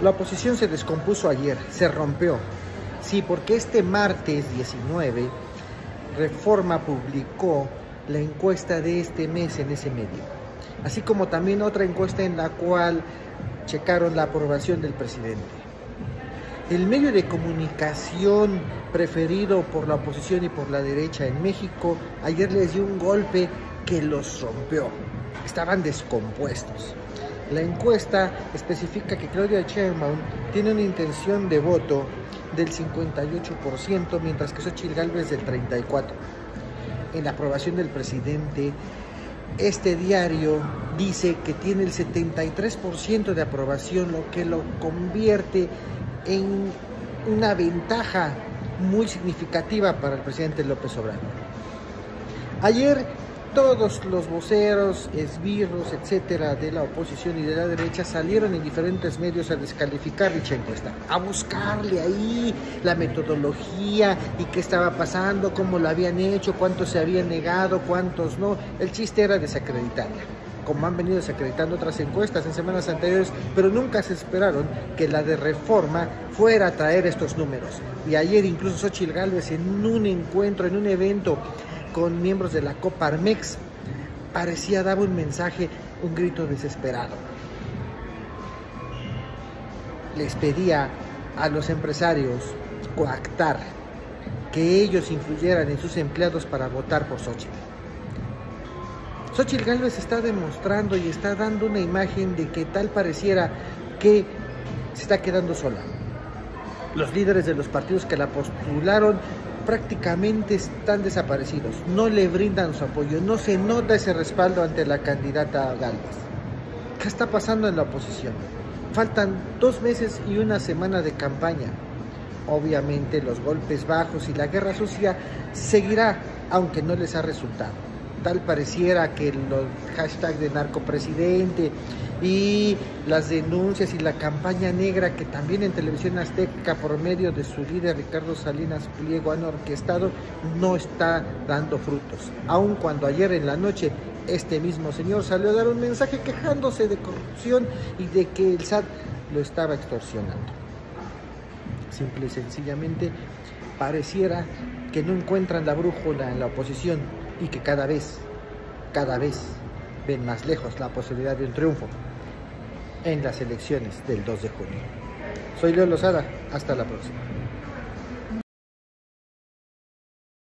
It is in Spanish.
La oposición se descompuso ayer, se rompió. Sí, porque este martes 19, Reforma publicó la encuesta de este mes en ese medio, así como también otra encuesta en la cual checaron la aprobación del presidente. El medio de comunicación preferido por la oposición y por la derecha en México ayer les dio un golpe que los rompió. Estaban descompuestos. La encuesta especifica que Claudia Sheinbaum tiene una intención de voto del 58%, mientras que Xóchitl Gálvez del 34%. En la aprobación del presidente, este diario dice que tiene el 73% de aprobación, lo que lo convierte en una ventaja muy significativa para el presidente López Obrador. Ayer todos los voceros, esbirros, etcétera, de la oposición y de la derecha salieron en diferentes medios a descalificar dicha encuesta, a buscarle ahí la metodología y qué estaba pasando, cómo lo habían hecho, cuántos se habían negado, cuántos no. El chiste era desacreditarla, como han venido desacreditando otras encuestas en semanas anteriores, pero nunca se esperaron que la de Reforma fuera a traer estos números. Y ayer incluso Xóchitl Gálvez en un encuentro, en un evento con miembros de la Coparmex, daba un mensaje, un grito desesperado. Les pedía a los empresarios coactar, que ellos influyeran en sus empleados para votar por Xóchitl. Xóchitl Gálvez está demostrando y está dando una imagen de que tal pareciera que se está quedando sola. Los líderes de los partidos que la postularon prácticamente están desaparecidos, no le brindan su apoyo, no se nota ese respaldo ante la candidata Gálvez. ¿Qué está pasando en la oposición? Faltan 2 meses y una semana de campaña. Obviamente los golpes bajos y la guerra sucia seguirá, aunque no les ha resultado. Tal pareciera que los hashtags de narcopresidente y las denuncias y la campaña negra que también en Televisión Azteca por medio de su líder Ricardo Salinas Pliego han orquestado no está dando frutos, aun cuando ayer en la noche este mismo señor salió a dar un mensaje quejándose de corrupción y de que el SAT lo estaba extorsionando. Simple y sencillamente pareciera que no encuentran la brújula en la oposición y que cada vez ven más lejos la posibilidad de un triunfo en las elecciones del 2 de junio. Soy Leo Lozada, hasta la próxima.